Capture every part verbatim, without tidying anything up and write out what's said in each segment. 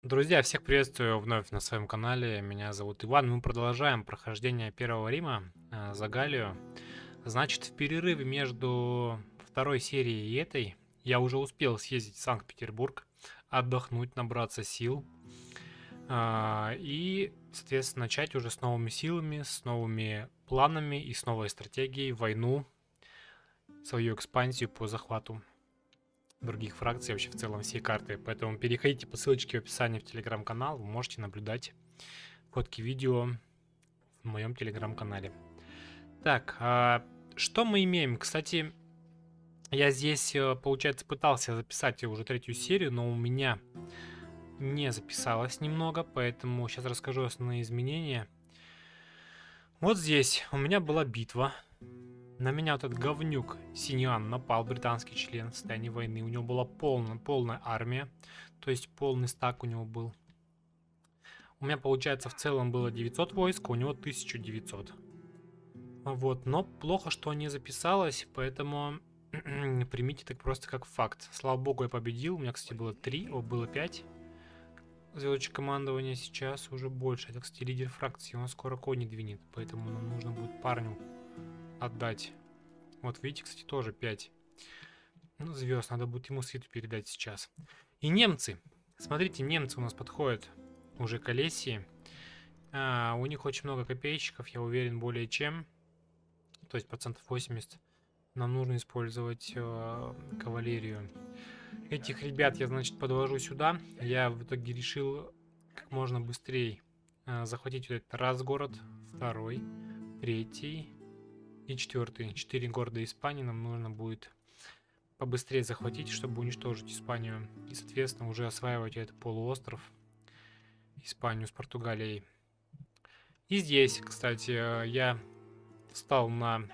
Друзья, всех приветствую вновь на своем канале. Меня зовут Иван. Мы продолжаем прохождение Первого Рима э, за Галлию. Значит, в перерыве между второй серией и этой я уже успел съездить в Санкт-Петербург, отдохнуть, набраться сил а, и, соответственно, начать уже с новыми силами, с новыми планами и с новой стратегией войну, свою экспансию по захвату других фракций, вообще в целом всей карты. Поэтому переходите по ссылочке в описании в телеграм-канал, вы можете наблюдать фотки видео в моем телеграм-канале. Так, а что мы имеем? Кстати, я здесь, э, получается, пытался записать уже третью серию, но у меня не записалось немного, поэтому сейчас расскажу основные изменения. Вот здесь у меня была битва. На меня вот этот говнюк Синьян напал, британский член в состоянии войны. У него была полная, полная армия, то есть полный стак у него был. У меня, получается, в целом было девятьсот войск, а у него тысяча девятьсот. Вот, но плохо, что не записалось, поэтому примите так просто как факт. Слава богу, я победил. У меня, кстати, было три, о, было пять. Звездочек командования сейчас уже больше. Это, кстати, лидер фракции, он скоро кони двинет, поэтому нам нужно будет парню отдать. Вот видите, кстати, тоже пять. Ну, звезд, надо будет ему свиту передать сейчас. И немцы. Смотрите, немцы у нас подходят уже к Олесии. А, у них очень много копейщиков, я уверен, более чем. То есть процентов восемьдесят. Нам нужно использовать э, кавалерию. Этих ребят я, значит, подвожу сюда. Я в итоге решил как можно быстрее э, захватить вот этот раз город, второй, третий и четвертый. Четыре города Испании нам нужно будет побыстрее захватить, чтобы уничтожить Испанию. И, соответственно, уже осваивать этот полуостров, Испанию с Португалией. И здесь, кстати, я встал на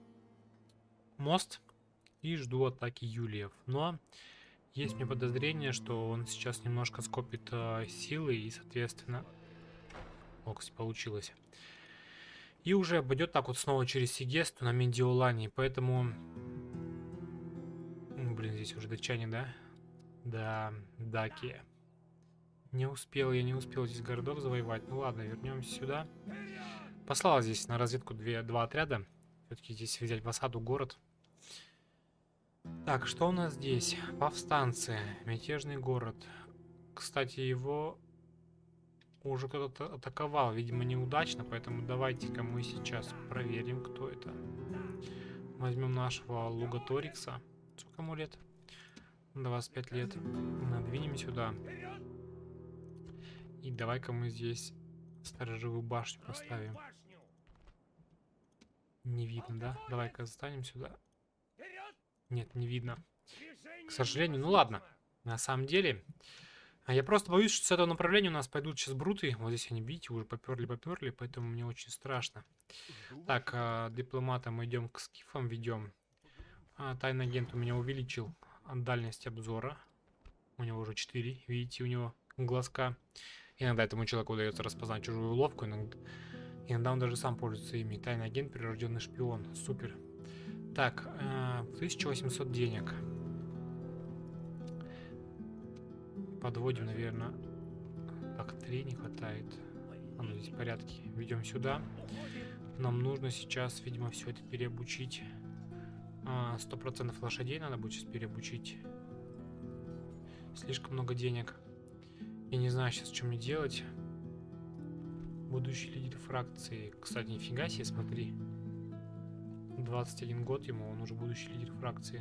мост и жду атаки Юлиев. Но есть мне подозрение, что он сейчас немножко скопит э, силы и, соответственно... О, кстати, получилось. И уже обойдет так вот снова через Сигесту на Медиолане. Поэтому... Ну, блин, здесь уже датчане, да? Да, Дакия. Не успел, я не успел здесь городок завоевать. Ну ладно, вернемся сюда. Послал здесь на разведку две, два отряда. Все-таки здесь взять в осаду город. Так, что у нас здесь? Повстанцы. Мятежный город. Кстати, его уже кто-то атаковал. Видимо, неудачно. Поэтому давайте-ка мы сейчас проверим, кто это. Возьмем нашего Лугаторикса. Сколько ему лет? двадцать пять лет. Надвинем сюда. И давай-ка мы здесь сторожевую башню поставим. Не видно, да? Давай-ка застанем сюда. Нет, не видно. К сожалению, ну ладно. На самом деле, я просто боюсь, что с этого направления у нас пойдут сейчас бруты. Вот здесь они, видите, уже поперли-поперли, поэтому мне очень страшно. Так, а, дипломата мы идем к скифам, ведем. А, тайный агент у меня увеличил дальность обзора. У него уже четыре, видите, у него глазка. Иногда этому человеку удается распознать чужую уловку, иногда, иногда он даже сам пользуется ими. Тайный агент, прирожденный шпион. Супер. Так, э, тысяча восемьсот денег. Подводим, наверное. Так, три не хватает. А ну здесь порядки. Ведем сюда. Нам нужно сейчас, видимо, все это переобучить. Сто процентов лошадей надо будет сейчас переобучить. Слишком много денег. Я не знаю сейчас, что мне делать. Будущий лидер фракции. Кстати, нифига себе, смотри. двадцать один год ему, он уже будущий лидер фракции.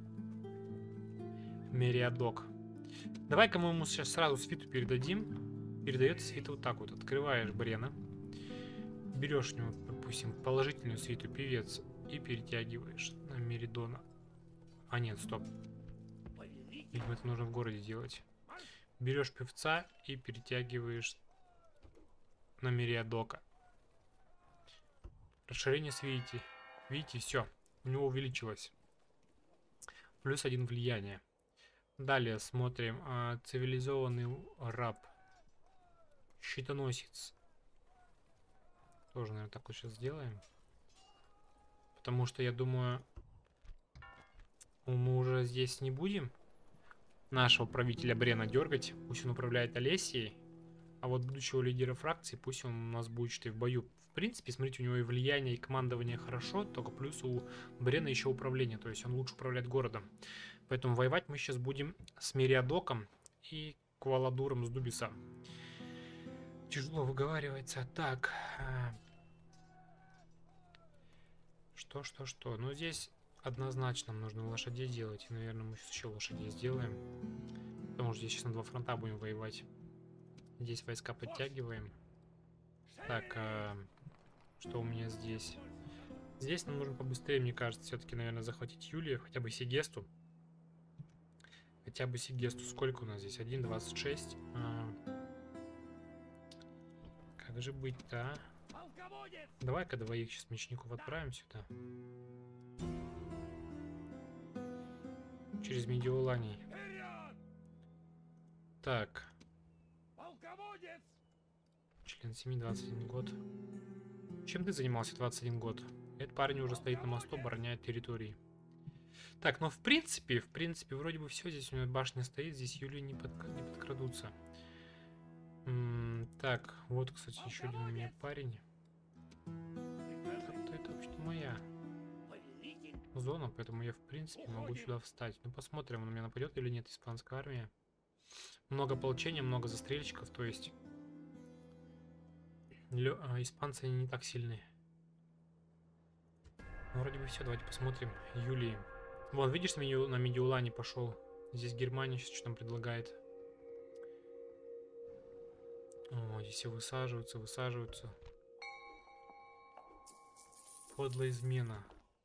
Мериадок. Давай-ка мы ему сейчас сразу свиту передадим. Передается свита вот так вот. Открываешь Брена. Берешь у него, допустим, положительную свиту певец и перетягиваешь на Меридона. А нет, стоп. Видимо, это нужно в городе делать. Берешь певца и перетягиваешь на Мериадока. Расширение свити. Видите, все. У него увеличилось. Плюс один влияние. Далее смотрим. А, цивилизованный раб. Щитоносец. Тоже, наверное, так вот сейчас сделаем. Потому что, я думаю, мы уже здесь не будем нашего правителя Брена дергать. Пусть он управляет Олесией. А вот будущего лидера фракции, пусть он у нас будет что и в бою. В принципе, смотрите, у него и влияние, и командование хорошо, только плюс у Брена еще управление. То есть он лучше управляет городом. Поэтому воевать мы сейчас будем с Мериадоком и Кваладуром с Дубиса. Тяжело выговаривается. Так. Что, что, что? Ну, здесь однозначно нужно лошадей делать. И, наверное, мы сейчас еще лошадей сделаем. Потому что здесь сейчас на два фронта будем воевать. Здесь войска подтягиваем. Так, а, что у меня здесь? Здесь нам нужно побыстрее, мне кажется, все-таки, наверное, захватить Юлию. Хотя бы Сигесту. Хотя бы Сигесту. Сколько у нас здесь? один двадцать шесть. А, как же быть-то, а? Давай-ка двоих сейчас мечников отправим сюда. Через Медиоланий. Так. Член семьи, двадцать один год. Чем ты занимался двадцать один год? Этот парень уже стоит на мосту, обороняет территории. Так, ну в принципе, в принципе, вроде бы все. Здесь у него башня стоит, здесь Юлии не, под, не подкрадутся. М -м так, вот, кстати, еще один у меня парень. Это, это вообще-то моя зона, поэтому я, в принципе, могу сюда встать. Ну, посмотрим, он на меня нападет или нет, испанская армия. Много ополчения, много застрельщиков, то есть... Лё... А, испанцы они не так сильны. Ну, вроде бы все, давайте посмотрим. Юлии. Вон, видишь, на, Медиу... на Медиулане пошел. Здесь Германия сейчас что там предлагает. О, здесь все высаживаются, высаживаются. Подлая измена.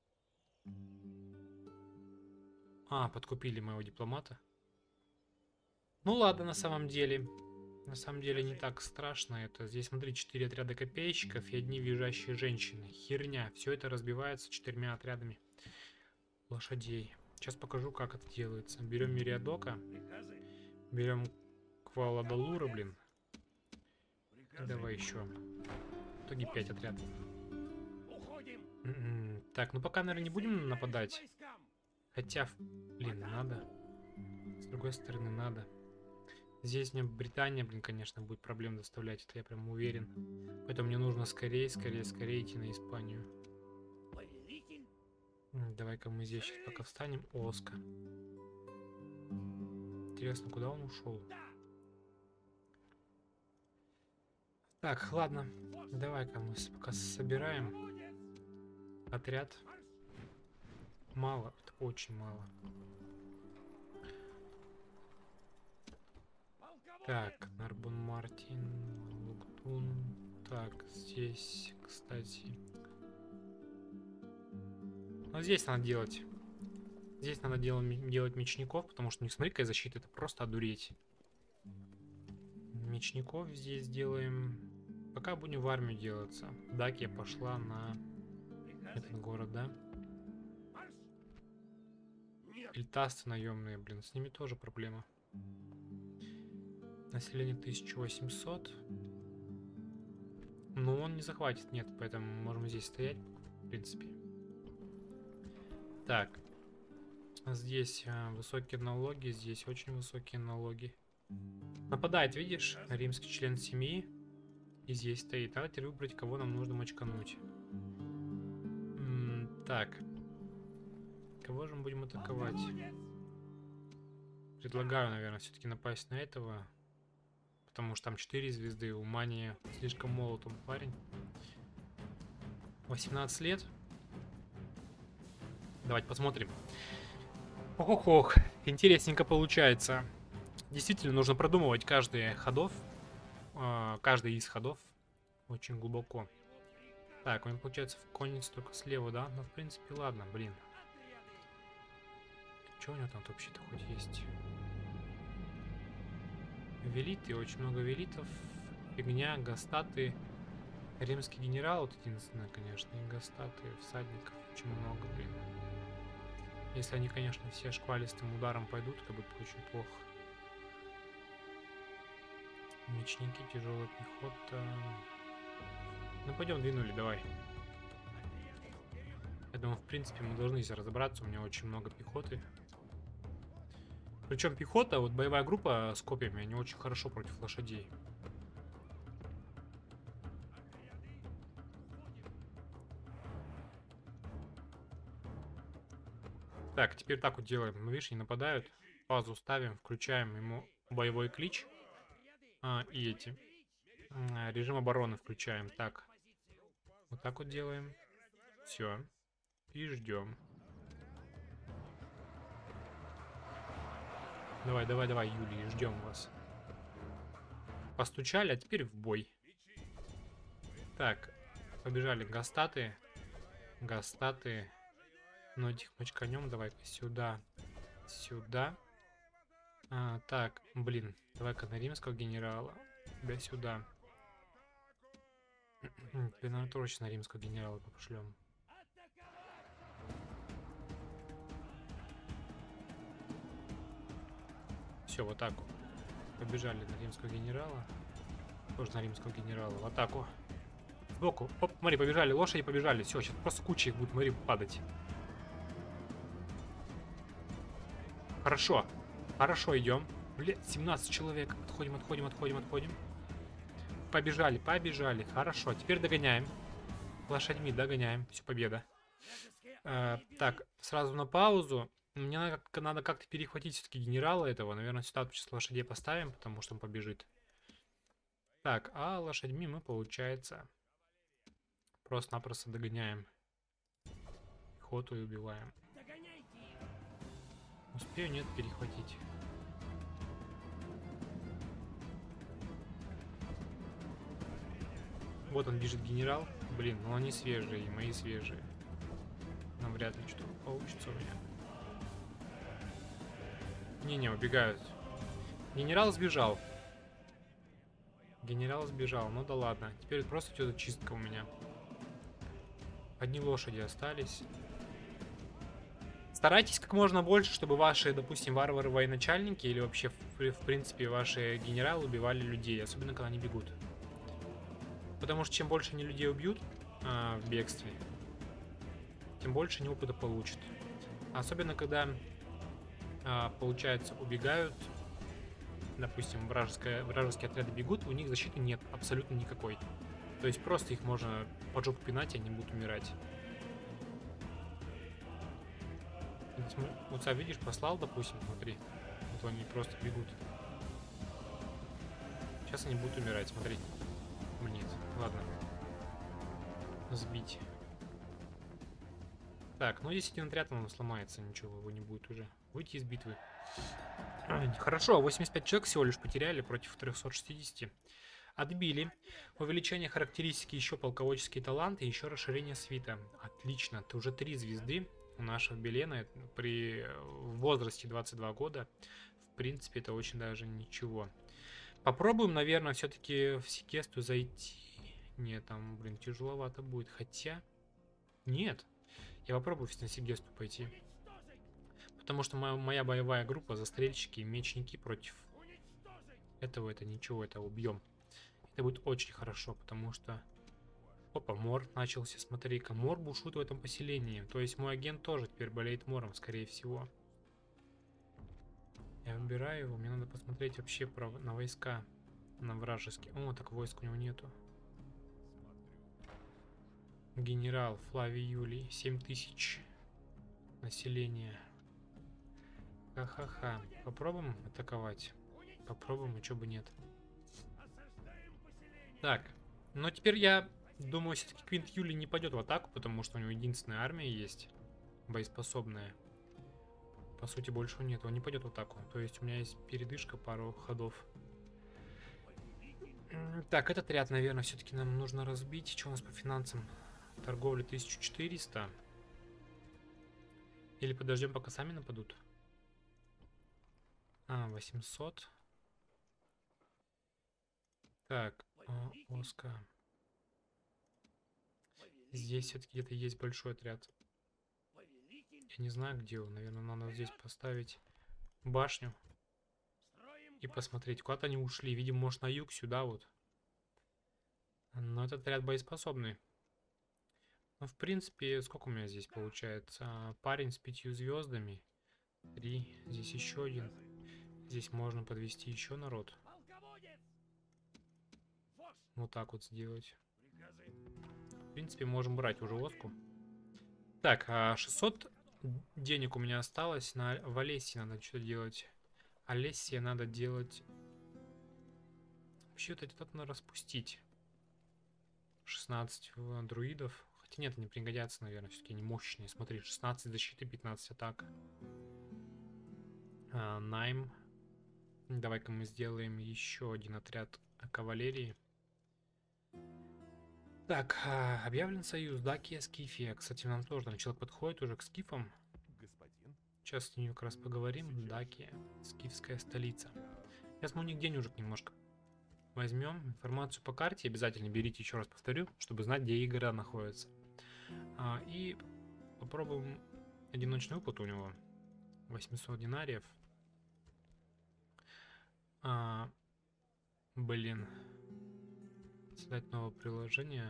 А, подкупили моего дипломата. Ну ладно, на самом деле. На самом деле не так страшно это. Здесь, смотри, четыре отряда копейщиков и одни визжащие женщины. Херня. Все это разбивается четырьмя отрядами лошадей. Сейчас покажу, как это делается. Берем Мериадока. Берем Кваладалура, блин. И давай еще. В итоге пять отрядов. М-м, так, ну пока, наверное, не будем нападать. Хотя, блин, надо. С другой стороны, надо. Здесь мне Британия, блин, конечно, будет проблем доставлять. Это я прям уверен. Поэтому мне нужно скорее, скорее, скорее идти на Испанию. Давай-ка мы здесь сейчас пока встанем. Оска. Интересно, куда он ушел? Так, ладно. Давай-ка мы пока собираем отряд. Мало, это очень мало. Так, Нарбон Мартин, Луктун. Так, здесь, кстати. Ну, здесь надо делать. Здесь надо делать, делать мечников, потому что, не смотри, какая защита, это просто одуреть. Мечников здесь делаем. Пока будем в армию делаться. Дакия пошла на этот город, да? Эльтасты наемные, блин, с ними тоже проблема. Население тысяча восемьсот. Но он не захватит, нет, поэтому мы можем здесь стоять, в принципе. Так. Здесь а, высокие налоги, здесь очень высокие налоги. Нападает, видишь, римский член семьи. И здесь стоит. Давайте выбрать, кого нам нужно мочкануть. М-м, так. Кого же мы будем атаковать? Предлагаю, наверное, все-таки напасть на этого. Потому что там четыре звезды. У Мани слишком молод он парень. восемнадцать лет. Давайте посмотрим. Ох-ох-ох. Интересненько получается. Действительно, нужно продумывать каждый ходов. Э, каждый из ходов. Очень глубоко. Так, он получается в конец только слева, да? Ну, в принципе, ладно, блин. Что у него там вообще-то хоть есть? Велиты, очень много велитов. Фигня, гастаты. Римский генерал, вот единственное, конечно, и гастаты, всадников очень много, блин. Если они, конечно, все шквалистым ударом пойдут, это будет очень плохо. Мечники, тяжелая пехота. Ну, пойдем, двинули, давай. Я думаю, в принципе, мы должны здесь разобраться. У меня очень много пехоты. Причем пехота, вот боевая группа с копьями, они очень хорошо против лошадей. Так, теперь так вот делаем. Мы, видишь, не нападают. Паузу ставим, включаем ему боевой клич. А, и эти. А, режим обороны включаем. Так. Вот так вот делаем. Все. И ждем. Давай, давай, давай, Юлий, ждем вас. Постучали, а теперь в бой. Так, побежали гастаты. Гастаты. Ну, этих мочканем давай-ка сюда. Сюда. А, так, блин, давай-ка на римского генерала. Тебя сюда. Тебе, наверное, точно римского генерала пошлем. Все, в атаку. Побежали на римского генерала. Тоже на римского генерала. В атаку. Сбоку. Оп, смотри, побежали. Лошади побежали. Все, сейчас просто куча их будет, смотри, падать. Хорошо. Хорошо, идем. Блин, семнадцать человек. Отходим, отходим, отходим, отходим. Побежали, побежали. Хорошо, теперь догоняем. Лошадьми догоняем. Все, победа. А, так, сразу на паузу. Мне надо, надо как-то перехватить все-таки генерала этого. Наверное, сюда сейчас лошадей поставим, потому что он побежит. Так, а лошадьми мы, получается, просто-напросто догоняем. Пехоту и убиваем. Успею, нет, перехватить. Вот он бежит, генерал. Блин, ну они свежие, мои свежие. Но вряд ли что получится у меня. Не-не, убегают. Генерал сбежал. Генерал сбежал, ну да ладно. Теперь просто идет чистка у меня. Одни лошади остались. Старайтесь как можно больше, чтобы ваши, допустим, варвары-военачальники или вообще, в, в принципе, ваши генералы убивали людей. Особенно, когда они бегут. Потому что чем больше они людей убьют а, в бегстве, тем больше они опыта получат. Особенно, когда, а, получается, убегают, допустим, вражеская, вражеские отряды бегут, у них защиты нет абсолютно никакой. То есть просто их можно под жопу пинать, и они будут умирать. Вот, видишь, послал, допустим, смотри. Вот они просто бегут. Сейчас они будут умирать, смотри. Нет, ладно. Сбить. Так, ну здесь один отряд, он сломается, ничего, его не будет уже. Выйти из битвы. Хорошо, восемьдесят пять человек всего лишь потеряли против трёхсот шестидесяти. Отбили. Увеличение характеристики, еще полководческие таланты, еще расширение свита. Отлично, ты уже три звезды у нашего Белена при возрасте двадцать два года. В принципе, это очень даже ничего. Попробуем, наверное, все-таки в Секесту зайти. Нет, там, блин, тяжеловато будет. Хотя... Нет. Я попробую на Сегесту пойти. Потому что моя, моя боевая группа, застрельщики и мечники против этого, это ничего, это убьем. Это будет очень хорошо, потому что... Опа, мор начался, смотри-ка. Мор бушует в этом поселении. То есть мой агент тоже теперь болеет мором, скорее всего. Я выбираю его, мне надо посмотреть вообще про, на войска. На вражеские. О, так войск у него нету. Генерал Флавий Юлий, семь тысяч населения. Ха-ха-ха. Попробуем атаковать? Попробуем, и чё бы нет. Так, но теперь я думаю, все-таки Квинт Юлий не пойдет в атаку, потому что у него единственная армия есть, боеспособная. По сути, больше нет, он не пойдет в атаку. То есть у меня есть передышка, пару ходов. Так, этот ряд, наверное, все-таки нам нужно разбить. Что у нас по финансам? Торговля тысяча четыреста. Или подождем, пока сами нападут? А, восемьсот. Так, о, Оска. Здесь все-таки где-то есть большой отряд. Я не знаю, где он. Наверное, надо здесь поставить башню. И посмотреть, куда-то они ушли. Видимо, может, на юг, сюда вот. Но этот отряд боеспособный. Ну, в принципе, сколько у меня здесь получается? Парень с пятью звездами. Три. Здесь еще один. Здесь можно подвести еще народ. Вот так вот сделать. В принципе, можем брать уже Оску. Так, а шестьсот денег у меня осталось. На в Олессе надо что-то делать. Олессе надо делать... Вообще вот это надо распустить. шестнадцать друидов. Хотя нет, они пригодятся, наверное. Все-таки они мощные. Смотри, шестнадцать защиты, пятнадцать атак. А, найм. Давай-ка мы сделаем еще один отряд кавалерии. Так, а, объявлен союз. Дакия, Скифия. Кстати, нам тоже там человек подходит уже к скифам. Господин. Сейчас с ними как раз поговорим. Дакия, скифская столица. Сейчас мы у них денежек немножко возьмем. Информацию по карте обязательно берите, еще раз повторю, чтобы знать, где игра находится. А, и попробуем одиночный опыт у него. восемьсот динариев. А, блин. Создать новое приложение.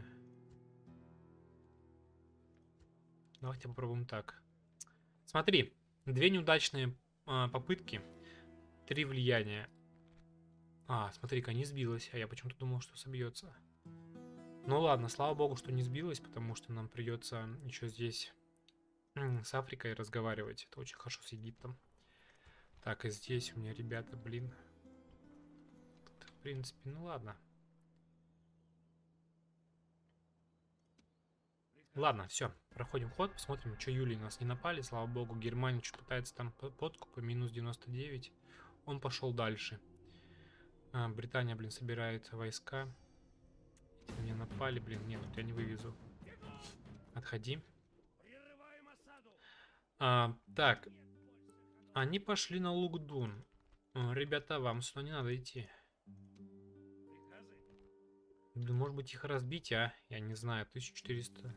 Давайте попробуем так. Смотри, две неудачные а, попытки, три влияния. А, смотри-ка, не сбилась, а я почему-то думал, что собьется. Ну ладно, слава богу, что не сбилась, потому что нам придется еще здесь с Африкой разговаривать. Это очень хорошо с Египтом. Так, и здесь у меня, ребята, блин. Тут, в принципе, ну ладно. Ладно, все, проходим ход, посмотрим, что Юлии нас не напали. Слава богу, Германия что пытается там подкупы, минус девяносто девять. Он пошел дальше. А, Британия, блин, собирает войска. Мне напали, блин, нет, тут я не вывезу. Отходи. А, так, они пошли на Лугдун. Ребята, вам сюда не надо идти. Да, может быть, их разбить, а? Я не знаю, тысяча четыреста.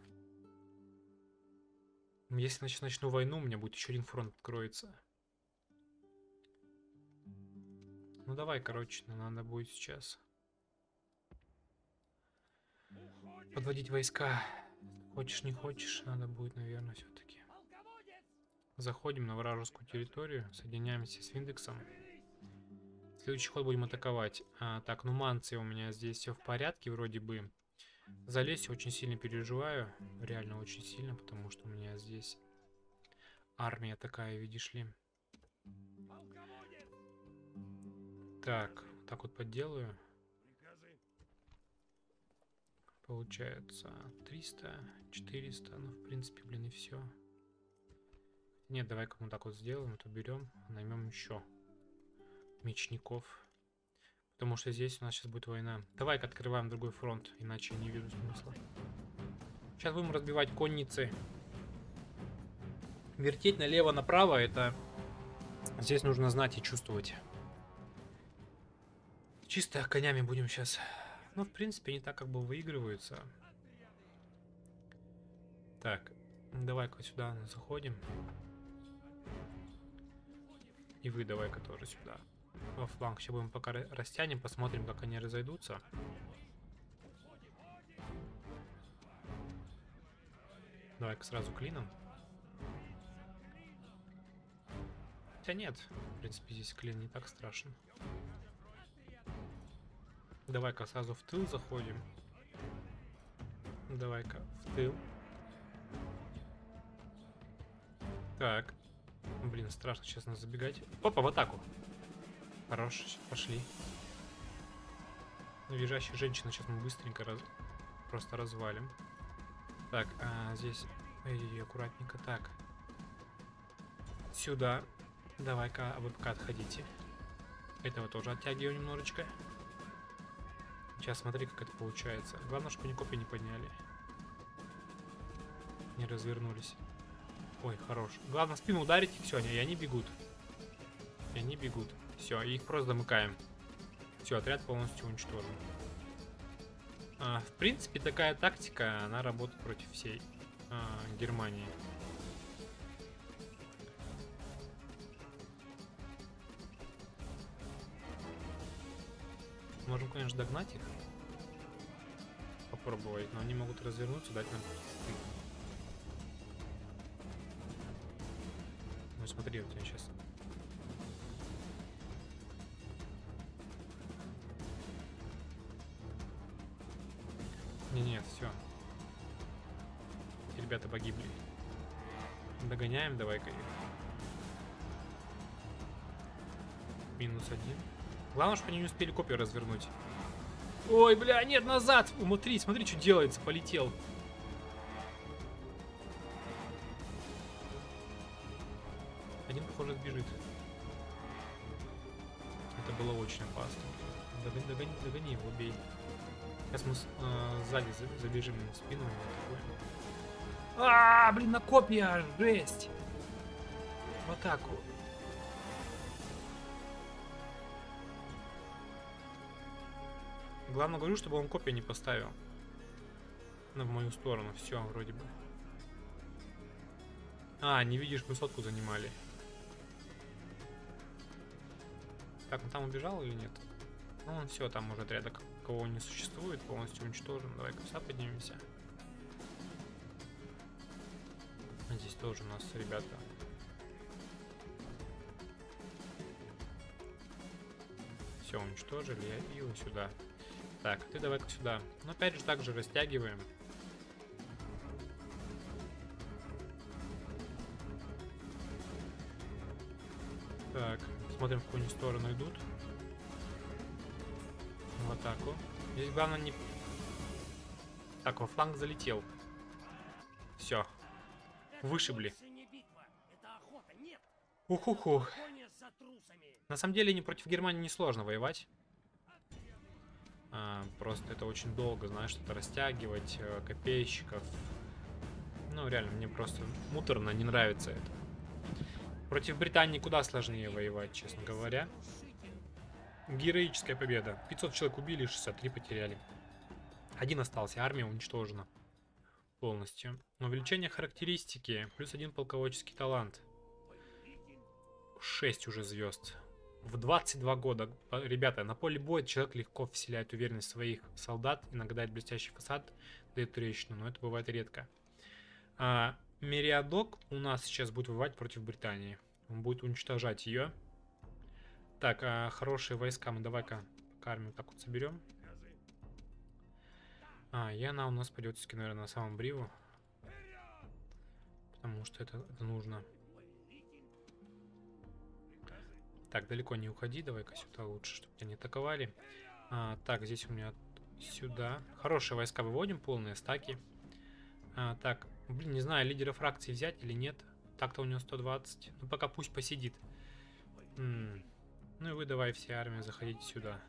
Если я начну войну, у меня будет еще один фронт откроется. Ну давай, короче, надо будет сейчас подводить войска. Хочешь, не хочешь, надо будет, наверное, все-таки. Заходим на вражескую территорию, соединяемся с Виндексом. Следующий ход будем атаковать. А, так, нуманцы у меня здесь все в порядке, вроде бы. За Лесю очень сильно переживаю. Реально очень сильно, потому что у меня здесь армия такая, видишь ли. Так, так вот подделаю. Получается триста, четыреста, ну в принципе, блин, и все. Нет, давай-ка мы так вот сделаем, то берем, наймем еще мечников. Потому что здесь у нас сейчас будет война. Давай-ка открываем другой фронт, иначе я не вижу смысла. Сейчас будем разбивать конницы. Вертеть налево-направо, это здесь нужно знать и чувствовать. Чисто конями будем сейчас. Ну, в принципе, они так как бы выигрываются. Так, давай-ка сюда заходим. И вы давай-ка тоже сюда. Во фланг. Сейчас будем пока растянем, посмотрим, как они разойдутся. Давай-ка сразу клином. Хотя нет, в принципе, здесь клин не так страшен. Давай-ка сразу в тыл заходим. Давай-ка в тыл. Так. Блин, страшно, честно, забегать. Опа, в атаку. Хорош, пошли. Визжащих женщин сейчас мы быстренько раз... просто развалим. Так, а здесь... Ой, аккуратненько. Так. Сюда. Давай-ка вы пока отходите. Этого тоже оттягиваем немножечко. Сейчас смотри, как это получается. Главное, чтобы они копья не подняли. Не развернулись. Ой, хорош. Главное, спину ударить, и все, они, и они бегут. И они бегут. Все, их просто замыкаем. Все, отряд полностью уничтожен. А, в принципе, такая тактика, она работает против всей а, Германии. Можем, конечно, догнать их. Попробовать, но они могут развернуться, дать нам стык. Ну смотри, вот я сейчас. Не, нет, все. Ребята погибли. Догоняем, давай-ка их. Минус один. Главное, чтобы они не успели копию развернуть. Ой, бля, нет, назад! Смотри, смотри, что делается, полетел. Один, похоже, сбежит. Это было очень опасно. Догони, догони, догони его, бей. Сейчас мы э, сзади забежим ему в спину. А, блин, на копья, жесть! В атаку. Главное, говорю, чтобы он копию не поставил. На в мою сторону. Все, вроде бы. А, не видишь, мы сотку занимали. Так, он там убежал или нет? Ну, он все, там уже отряда кого не существует, полностью уничтожен. Давай-ка сюда поднимемся. Здесь тоже у нас ребята. Все, уничтожили, и его сюда. Так, ты давай-ка сюда. Но опять же так же растягиваем. Так, смотрим, в какую они сторону идут. В атаку. Здесь главное не... Так, во фланг залетел. Все. Вышибли. Уху-ху. На самом деле, не против Германии несложно воевать. А, просто это очень долго, знаешь, что-то растягивать, э, копейщиков. Ну, реально, мне просто муторно, не нравится это. Против Британии куда сложнее воевать, честно говоря. Героическая победа. пятьсот человек убили, шестьдесят три потеряли. Один остался, армия уничтожена полностью. Увеличение характеристики, плюс один полководческий талант. шесть уже звезд. В двадцать два года, ребята, на поле боя человек легко вселяет уверенность в своих солдат, иногда дает блестящий фасад, дает трещину, но это бывает редко. А, Мериадок у нас сейчас будет воевать против Британии. Он будет уничтожать ее. Так, а, хорошие войска мы давай-ка армию так вот соберем. А, и она у нас пойдет, наверное, на самом бриву. Потому что это, это нужно. Так, далеко не уходи, давай-ка сюда лучше, чтобы тебя не атаковали. А, так, здесь у меня сюда. Хорошие войска выводим, полные стаки. А, так, блин, не знаю, лидера фракции взять или нет. Так-то у него сто двадцать. Ну, пока пусть посидит. М-м. Ну и вы давай все армии заходите сюда.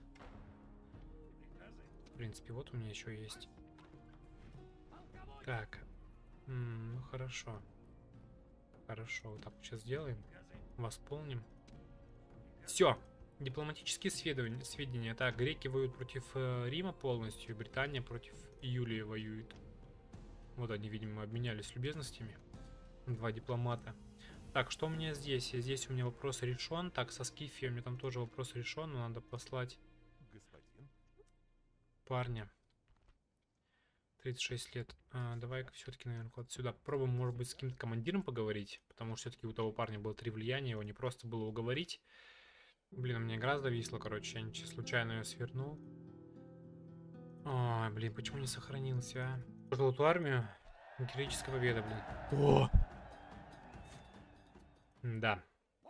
В принципе, вот у меня еще есть. Так. М-м, ну, хорошо. Хорошо, вот так вот сейчас сделаем. Восполним. Все. Дипломатические сведения. сведения. Так, греки воюют против э, Рима полностью. Британия против Юлии воюет. Вот они, видимо, обменялись любезностями. Два дипломата. Так, что у меня здесь? Здесь у меня вопрос решен. Так, со Скифией у меня там тоже вопрос решен. Но надо послать Господин. парня. тридцать шесть лет. А, давай-ка все-таки, наверное, куда-то сюда. Попробуем, может быть, с каким-то командиром поговорить. Потому что все-таки у того парня было три влияния. Его не просто было уговорить. Блин, у меня игра зависла, короче. Я ничего случайно ее свернул. Ой, блин, почему не сохранился, а? Пожил эту армию. Героическая победа, блин. О! Да.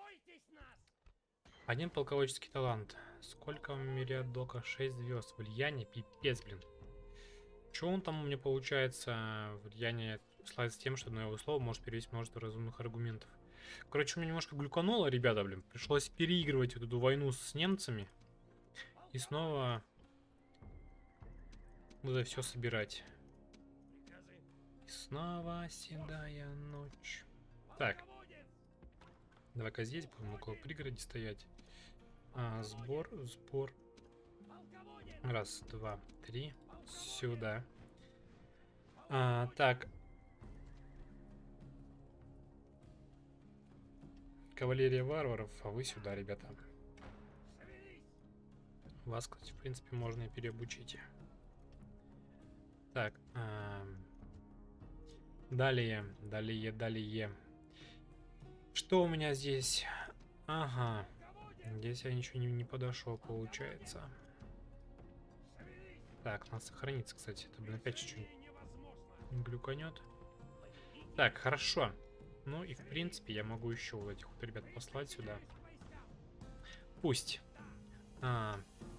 Один полководческий талант. Сколько у Мериадока? шесть звезд. Влияние, пипец, блин. Что он там у меня получается? Влияние славится тем, что одно его слово может перевести множество разумных аргументов. Короче, у меня немножко глюкануло, ребята, блин. Пришлось переигрывать вот эту войну с немцами. И снова буду все собирать. И снова седая ночь. Так. Давай-ка здесь будем около пригорода стоять. А, сбор, сбор. Раз, два, три. Сюда. А, так. Кавалерия варваров, а вы сюда, ребята. Вас, кстати, в принципе, можно и переобучить. Так. А, далее, далее, далее. Что у меня здесь? Ага. Здесь я ничего не, не подошел, получается. Так. Так, надо сохраниться, кстати. Это, блин, опять чуть-чуть глюканет. Так, хорошо. Ну и, в принципе, я могу еще вот этих вот ребят послать сюда. Пусть. А,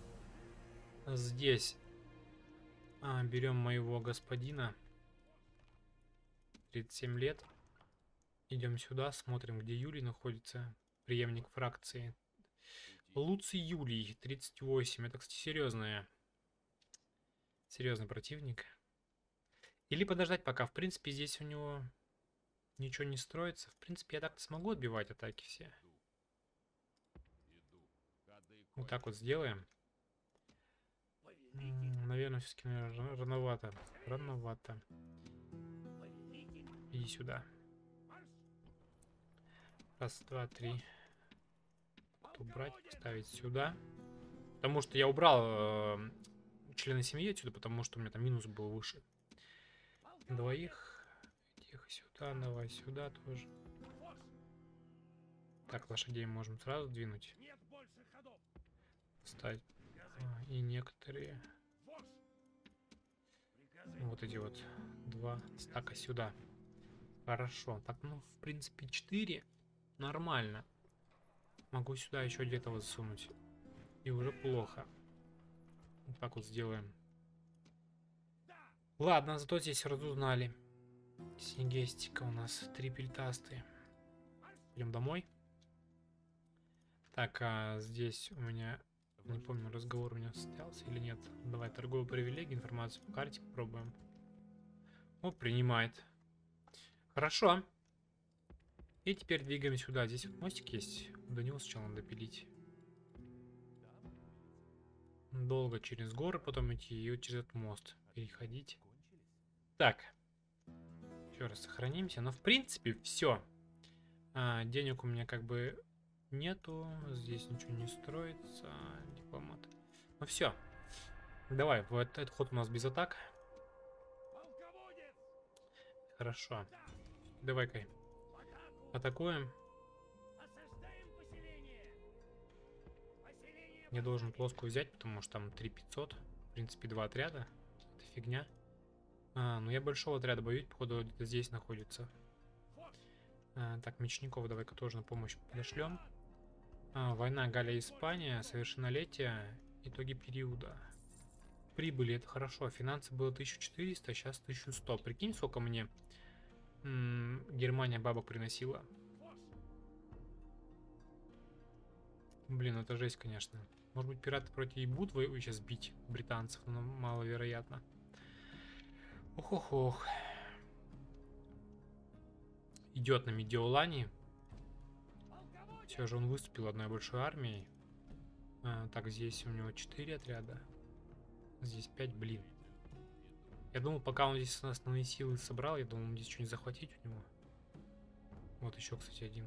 здесь а, берем моего господина. тридцать семь лет. Идем сюда, смотрим, где Юлий находится. Преемник фракции. Луций Юлий, тридцать восемь. Это, кстати, серьезная. Серьезный противник. Или подождать пока. В принципе, здесь у него ничего не строится. В принципе, я так-то смогу отбивать атаки все. Вот так вот сделаем. Наверное, все-таки рановато. Рановато. Иди сюда. Раз, два, три. Убрать, поставить сюда. Потому что я убрал э, члены семьи отсюда, потому что у меня там минус был выше. Двоих. Тихо, сюда, давай сюда тоже. Так, лошадей можем сразу двинуть. Встать. А, и некоторые. Вот эти вот два стака сюда. Хорошо. Так, ну, в принципе, четыре. Нормально. Могу сюда еще где-то вот засунуть. И уже плохо. Вот так вот сделаем. Ладно, зато здесь разузнали. Синегестика у нас три пельтастые. Идем домой. Так, а здесь у меня... Не помню, разговор у меня состоялся или нет. Давай, торговые привилегии, информацию по карте попробуем. О, принимает. Хорошо. И теперь двигаем сюда. Здесь вот мостик есть. До него сначала надо пилить. Долго через горы потом идти и вот через этот мост переходить. Так. Еще раз сохранимся. Но в принципе все. А, денег у меня как бы нету. Здесь ничего не строится. Дипломат. Ну все. Давай, вот этот ход у нас без атак. Хорошо. Давай-ка. Атакуем. Я должен плоскую взять, потому что там три пятьсот. В принципе, два отряда. Это фигня. А, ну я большого отряда боюсь, походу где-то здесь находится. А, так, мечников давай-ка тоже на помощь подошлем. А, война Галия-Испания, совершеннолетие, итоги периода. Прибыли, это хорошо. Финансы было тысяча четыреста, сейчас тысяча сто. Прикинь, сколько мне м-м, Германия бабок приносила. Блин, это жесть, конечно. Может быть, пираты против и будут вы сейчас бить британцев, но маловероятно. Ох-ох-ох. Идет на Медиолане. Все же он выступил одной большой армией. А, так, здесь у него четыре отряда. Здесь пять, блин. Я думал, пока он здесь основные силы собрал, я думал, здесь что-нибудь захватить у него. Вот еще, кстати, один.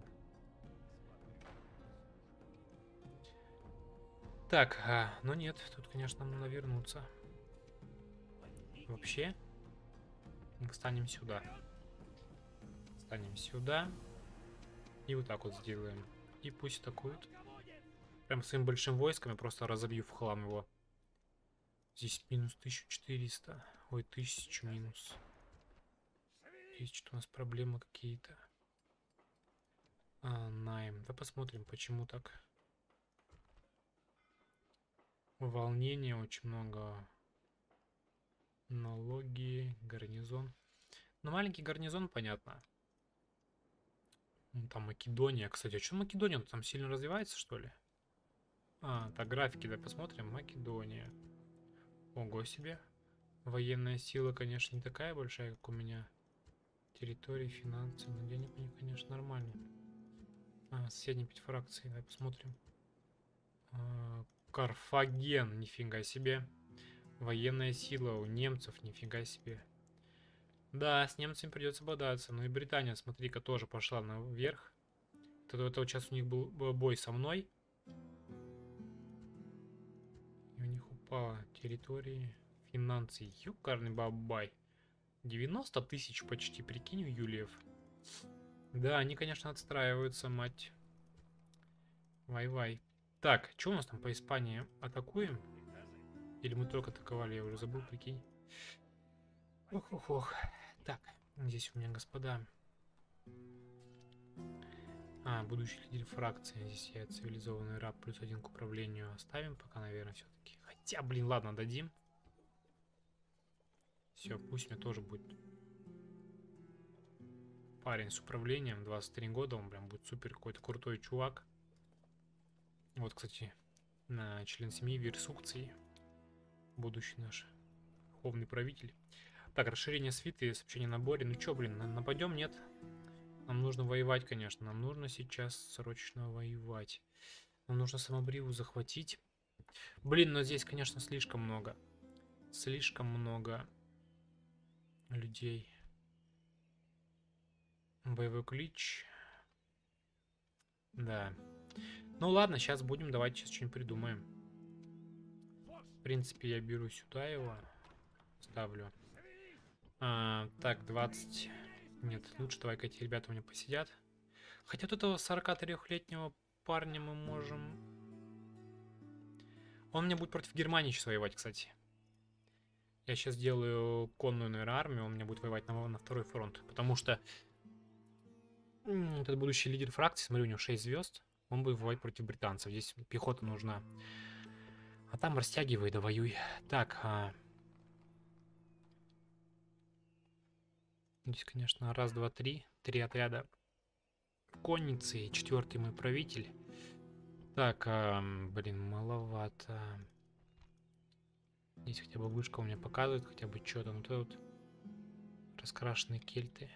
Так, а, но нет, тут, конечно, надо вернуться. Вообще, мы встанем сюда. Встанем сюда. И вот так вот сделаем. И пусть атакуют. Прям своим большим войском я просто разобью в хлам его. Здесь минус тысяча четыреста. Ой, тысяча минус. Есть что у нас проблемы какие-то. А, найм. Да посмотрим, почему так. Волнения очень много. Налоги, гарнизон. Ну, маленький гарнизон, понятно. Ну, там Македония. Кстати, а что Македония? Там сильно развивается, что ли? А, так, графики, да, посмотрим. Македония. Ого себе. Военная сила, конечно, не такая большая, как у меня. Территории, финансы. Но денег у них, конечно, нормально. А, соседние пять фракций. Давай посмотрим. А, Карфаген. Нифига себе. Военная сила у немцев. Нифига себе. Да, с немцами придется бодаться. Ну и Британия, смотри-ка, тоже пошла наверх. Это, это вот сейчас у них был бой со мной. И у них упала территории, финансы. Юкарный бабай. девяносто тысяч почти, прикинь, у Юлиев. Да, они, конечно, отстраиваются, мать. Вай-вай. Так, что у нас там по Испании? Атакуем? Или мы только атаковали, я уже забыл, прикинь. Ох, ох, ох. Так, здесь у меня, господа. А, будущий лидер фракции. Здесь я цивилизованный раб плюс один к управлению оставим пока, наверное, все-таки. Хотя, блин, ладно, дадим. Все, пусть мне тоже будет парень с управлением. двадцать три года, он прям будет супер какой-то крутой чувак. Вот, кстати, на член семьи Версукции. Будущий наш верховный правитель. Так, расширение свиты, сообщение о наборе. Ну чё, блин, нападем, нет? Нам нужно воевать, конечно. Нам нужно сейчас срочно воевать. Нам нужно самобриву захватить. Блин, но здесь, конечно, слишком много. Слишком много людей. Боевой клич. Да. Ну ладно, сейчас будем. Давайте сейчас что-нибудь придумаем. В принципе, я беру сюда его. Ставлю. А, так, двадцать. Нет, лучше давай-ка эти ребята у меня посидят. Хотя тут этого сорокатрёхлетнего парня мы можем... Он мне будет против Германии сейчас воевать, кстати. Я сейчас делаю конную, наверное, армию. Он мне будет воевать на, на второй фронт. Потому что этот будущий лидер фракции, смотри, у него шесть звезд. Он будет воевать против британцев. Здесь пехота нужна. А там растягивай, да воюй. Так, а... здесь, конечно, раз, два, три. Три отряда конницы. Четвертый мой правитель. Так, а, блин, маловато. Здесь хотя бы вышка у меня показывает, хотя бы что там. Тут раскрашенные кельты.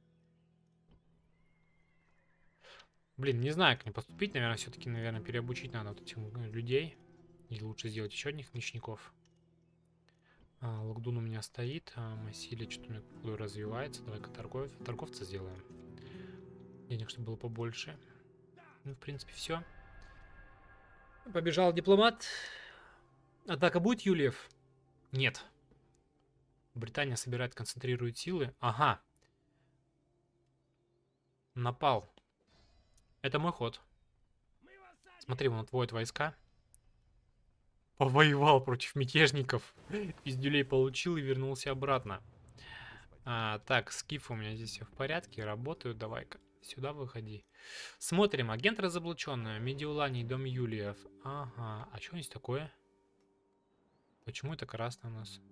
Блин, не знаю, как мне поступить. Наверное, все-таки, наверное, переобучить надо вот этих людей. Или лучше сделать еще одних мечников. А, Локдун у меня стоит. А Масилия что-то у меня походу развивается. Давай-ка торгов... торговца сделаем. Денег, чтобы было побольше. Ну, в принципе, все. Побежал дипломат. Атака будет, Юлиев? Нет. Британия собирает, концентрирует силы. Ага. Напал. Это мой ход. Смотри, он отводит войска. Повоевал против мятежников. Пиздюлей получил и вернулся обратно. А, так, скифы у меня здесь все в порядке. Работают. Давай-ка сюда выходи. Смотрим. Агент разоблаченный. Медиуланий, дом Юлиев. Ага. А что здесь такое? Почему это красное у нас?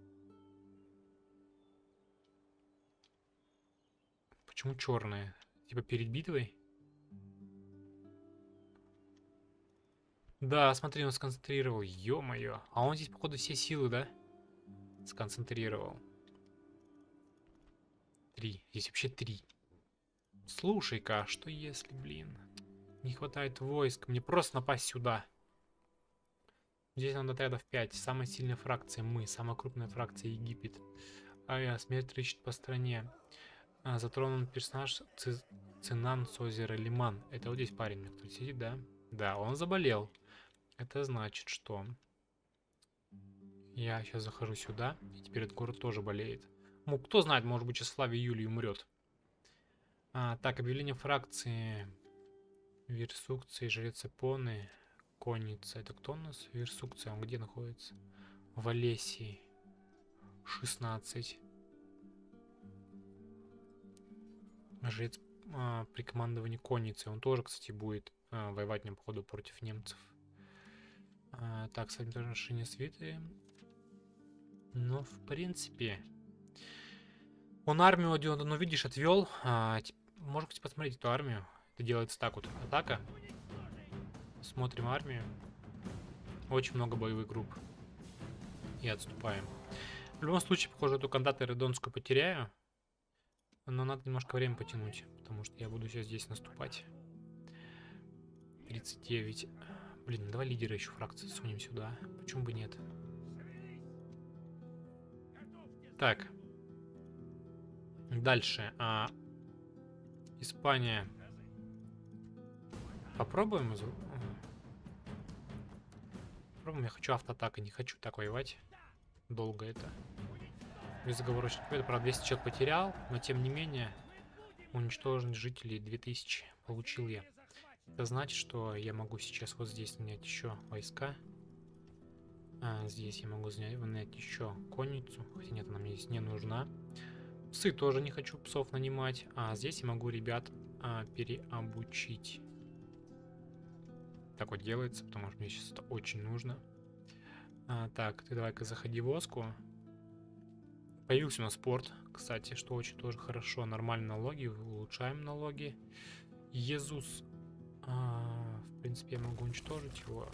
Почему черное? Типа перед битвой? Да, смотри, он сконцентрировал. Ё-моё. А он здесь, походу, все силы, да? Сконцентрировал. Три. Здесь вообще три. Слушай-ка, а что если, блин, не хватает войск? Мне просто напасть сюда. Здесь надо отрядов пять. Самая сильная фракция мы. Самая крупная фракция Египет. А я смерть рычит по стране. А, затронут персонаж Ц... Цинан с озера Лиман. Это вот здесь парень, кто сидит, да? Да, он заболел. Это значит, что я сейчас захожу сюда, и теперь этот город тоже болеет. Ну, кто знает, может быть, сейчас Флавий Юлий умрет. А, так, объявление фракции. Версукции, жрец Эпоны, конница. Это кто у нас? Версукция, он где находится? В Олесии. шестнадцать. Жрец а, при командовании конницы. Он тоже, кстати, будет а, воевать, мне, походу, против немцев. А, так, санитарное отношение свиты. Ну, в принципе... Он армию, ну, видишь, отвел. А, можете посмотреть эту армию. Это делается так вот. Атака. Смотрим армию. Очень много боевых групп. И отступаем. В любом случае, похоже, эту кандидату Редонскую потеряю. Но надо немножко время потянуть. Потому что я буду сейчас здесь наступать. тридцать девять. Блин, давай лидера еще фракции сунем сюда. Почему бы нет? Так. Дальше. А, Испания. Попробуем. Ага. Попробуем. Я хочу автоатака. Не хочу так воевать. Долго это. Безоговорочно. Это, правда, двести человек потерял. Но, тем не менее, уничтоженных жителей две тысячи получил я. Это значит, что я могу сейчас вот здесь нанять еще войска. А, здесь я могу занять, нанять еще конницу. Хотя нет, она мне здесь не нужна. Псы тоже не хочу псов нанимать. А здесь я могу ребят а, переобучить. Так вот делается, потому что мне сейчас это очень нужно. А, так, ты давай-ка заходи в Оску. Появился у нас спорт, кстати, что очень тоже хорошо. Нормальные налоги, улучшаем налоги. Иисус. А, в принципе, я могу уничтожить его.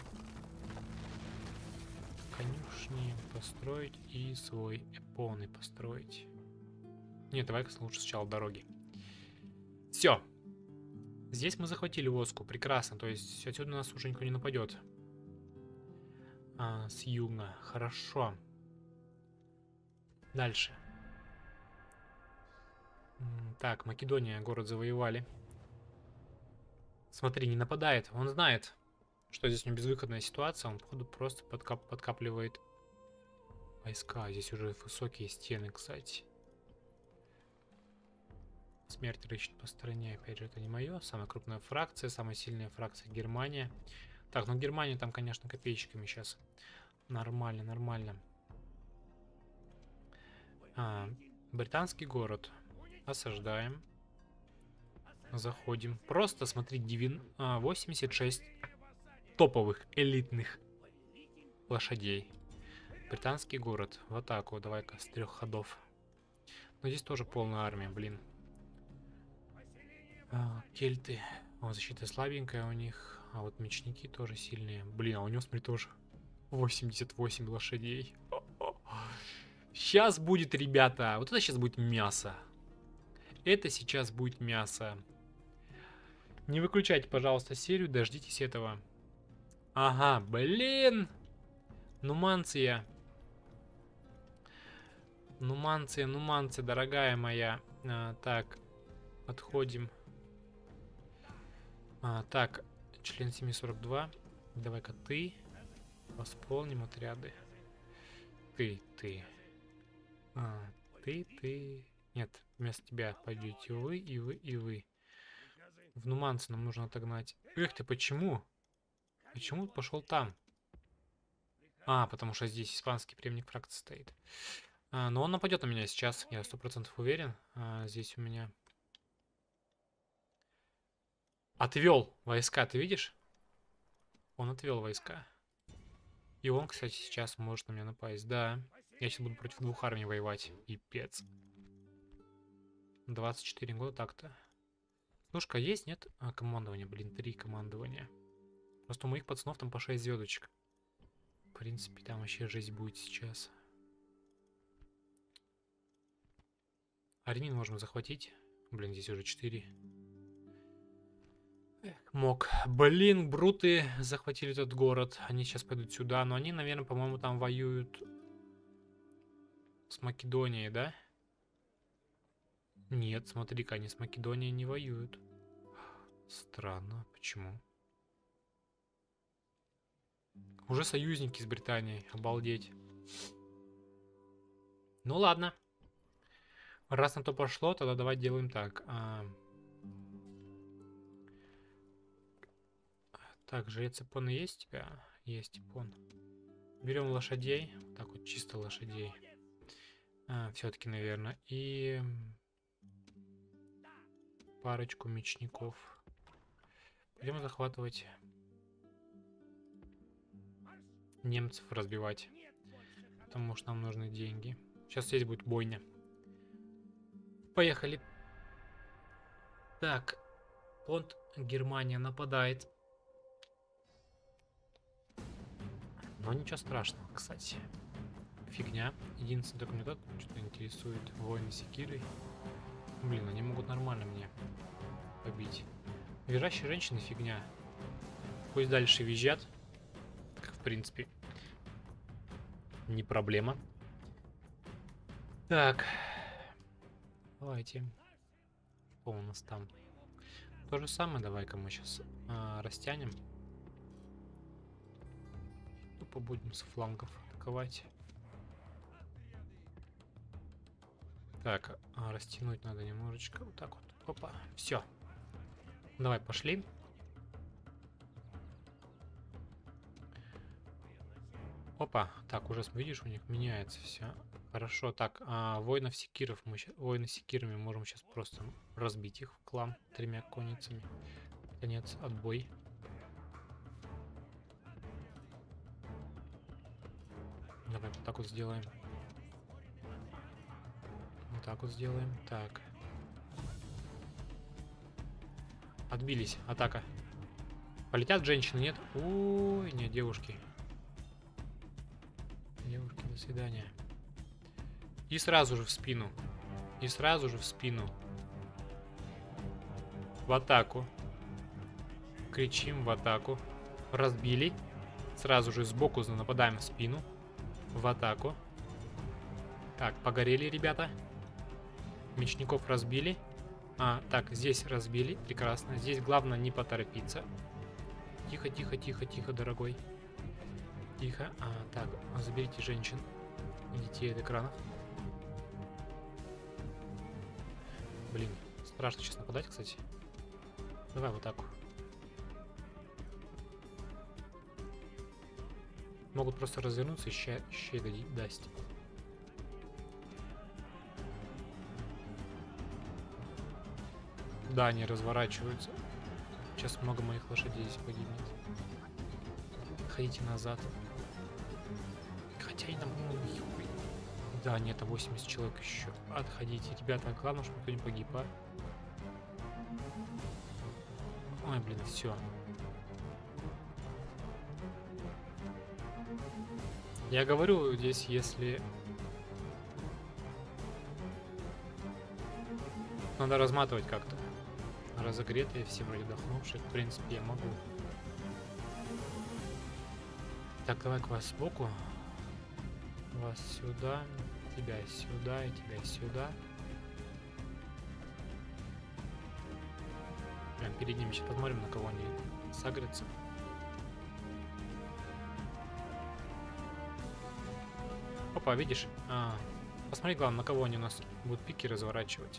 Конюшни построить и свой эпоны построить. Нет, давай-ка лучше сначала дороги. Все. Здесь мы захватили Оску. Прекрасно. То есть отсюда на нас уже никто не нападет. А, с юга. Хорошо. Дальше. Так, Македония, город завоевали. Смотри, не нападает. Он знает, что здесь у него безвыходная ситуация. Он, походу, просто подкап подкапливает войска. Здесь уже высокие стены, кстати. Смерть рычит по стране. Опять же, это не мое. Самая крупная фракция, самая сильная фракция Германия. Так, ну Германия там, конечно, копеечками сейчас. Нормально, нормально. А, британский город. Осаждаем. Заходим. Просто, смотри, восемьдесят шесть топовых, элитных лошадей. Британский город. В атаку. Давай-ка с трех ходов. Но здесь тоже полная армия, блин. А, кельты. О, защита слабенькая у них. А вот мечники тоже сильные. Блин, а у него, смотри, тоже восемьдесят восемь лошадей. Сейчас будет, ребята. Вот это сейчас будет мясо. Это сейчас будет мясо. Не выключайте, пожалуйста, серию. Дождитесь этого. Ага, блин. Нуманция. Нуманция, Нуманция, дорогая моя. А, так, отходим. А, так, член семь сорок два. Давай-ка ты. Восполним отряды. Ты, ты. А, ты, ты. Нет, вместо тебя пойдете вы, и вы, и вы. В Нуманцию нам нужно отогнать. Эх ты, почему? Почему ты пошел там? А, потому что здесь испанский преемник фракции стоит. А, но он нападет на меня сейчас, я сто процентов уверен. А, здесь у меня... Отвел войска, ты видишь? Он отвел войска. И он, кстати, сейчас может на меня напасть. Да, я сейчас буду против двух армий воевать. Пипец. двадцать четыре года так-то. Слушай-ка, есть, нет? А, командование, блин, три командования. Просто у моих пацанов там по шесть звездочек. В принципе, там вообще жизнь будет сейчас. Армин можем захватить. Блин, здесь уже четыре. Мог. Блин, бруты захватили этот город. Они сейчас пойдут сюда. Но они, наверное, по-моему, там воюют с Македонией, да? Нет, смотри-ка, они с Македонией не воюют. Странно. Почему? Уже союзники с Британией. Обалдеть. Ну ладно. Раз на то пошло, тогда давай делаем так. А... Так, жрец Ипона есть у тебя? Есть Ипон. Берем лошадей. Вот так вот, чисто лошадей. А, все-таки, наверное. И парочку мечников. Пойдем захватывать. Немцев разбивать. Потому что нам нужны деньги. Сейчас здесь будет бойня. Поехали. Так. Понт Германия нападает. Но ничего страшного, кстати. Фигня. Единственное, только мне тут что-то интересует. Воины секирой. Блин, они могут нормально мне побить. Визжащие женщины фигня. Пусть дальше визжат. Так, в принципе, не проблема. Так. Давайте. Что у нас там? То же самое. Давай-ка мы сейчас а, растянем. Тупо будем с флангов атаковать. Так, а, растянуть надо немножечко. Вот так вот. Опа. Все. Давай, пошли. Опа, так, уже видишь, у них меняется все. Хорошо, так, а воинов секиров мы ща- воины секирами можем сейчас просто разбить их в клан тремя конницами. Конец, отбой. Давай вот так вот сделаем. Вот так вот сделаем. Так. Отбились. Атака. Полетят женщины, нет? Ой, нет, девушки. Девушки, до свидания. И сразу же в спину. И сразу же в спину. В атаку. Кричим в атаку. Разбили. Сразу же сбоку нападаем в спину. В атаку. Так, погорели, ребята. Мечников разбили. А, так, здесь разбили. Прекрасно. Здесь главное не поторопиться. Тихо, тихо, тихо, тихо, дорогой. Тихо. А, так, заберите женщин и детей от экранов. Блин, страшно сейчас нападать, кстати. Давай в атаку. Могут просто развернуться и ща, ща дасть. Да, они разворачиваются. Сейчас много моих лошадей здесь погибнет. Ходите назад. Хотя и нам... Да, нет, это восемьдесят человек еще. Отходите, ребята. Главное, чтобы никто не погиб, а? Ой, блин, все. Я говорю, здесь, если... Надо разматывать как-то. Разогретые, все вроде дохнувшие. В принципе, я могу. Так, давай к вас сбоку. Вас сюда. Тебя сюда и тебя сюда. Прям перед ними сейчас посмотрим, на кого они сагрятся. Опа, видишь? А, посмотри, главное, на кого они у нас будут пики разворачивать.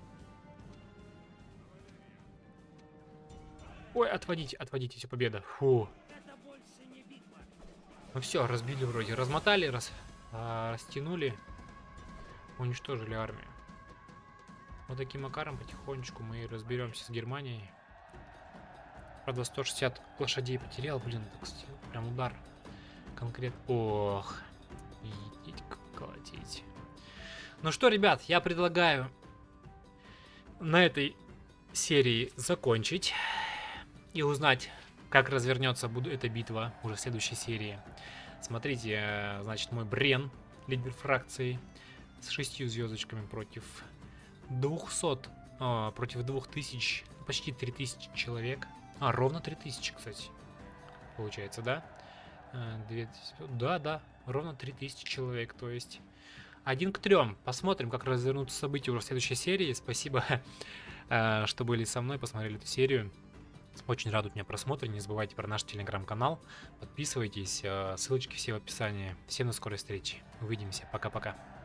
Ой, отводите, отводите, все, победа. Фу. Ну все, разбили вроде. Размотали, раз, а, растянули. Уничтожили армию. Вот таким макаром потихонечку мы разберемся с Германией. Правда, сто шестьдесят лошадей потерял. Блин, так, прям удар. Конкретно. Ох. Идите колотить. Ну что, ребят, я предлагаю на этой серии закончить. И узнать, как развернется эта битва уже в следующей серии. Смотрите, значит, мой Брен, лидер фракции, с шестью звездочками против двухсот, а, против двух тысяч, почти три тысячи человек. А, ровно три тысячи, кстати, получается, да? Да, да, ровно три тысячи человек, то есть один к трем. Посмотрим, как развернутся события уже в следующей серии. Спасибо, что были со мной, посмотрели эту серию. Очень радует меня просмотр. Не забывайте про наш телеграм-канал. Подписывайтесь. Ссылочки все в описании. Всем до скорой встречи. Увидимся. Пока-пока.